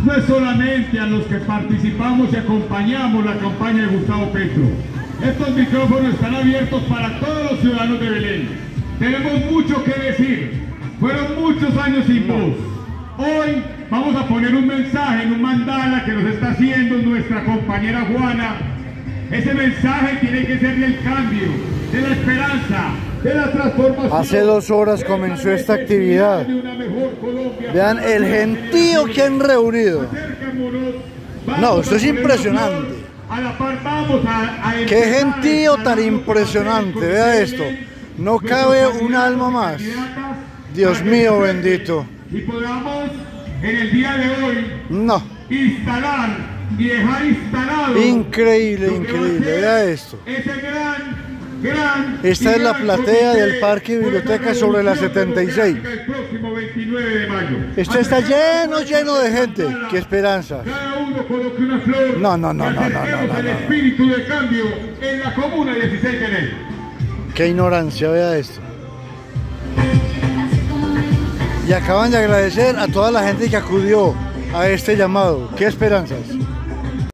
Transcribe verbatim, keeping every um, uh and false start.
no es solamente a los que participamos y acompañamos la campaña de Gustavo Petro. Estos micrófonos están abiertos para todos los ciudadanos de Belén. Tenemos mucho que decir. Fueron muchos años sin voz. Hoy vamos a poner un mensaje en un mandala que nos está haciendo nuestra compañera Juana. Ese mensaje tiene que ser del cambio, de la esperanza, de la transformación. Hace dos horas comenzó esta actividad. Vean el gentío que han reunido. No, esto es impresionante. Qué gentío tan impresionante. Vea esto. No cabe un alma más. Dios mío bendito. Y podamos en el día de hoy no. instalar y dejar instalado. Increíble, increíble. Vea esto. Ese gran, gran Esta es la platea del Parque Biblioteca sobre la setenta y seis. El próximo veintinueve de mayo. Esto está lleno, lleno de gente. Qué esperanza. Cada uno coloque una flor. No, no, no, no, no, no, no. El espíritu de cambio en la comuna dieciséis de enero. Qué ignorancia, vea esto. Y acaban de agradecer a toda la gente que acudió a este llamado. ¡Qué esperanzas!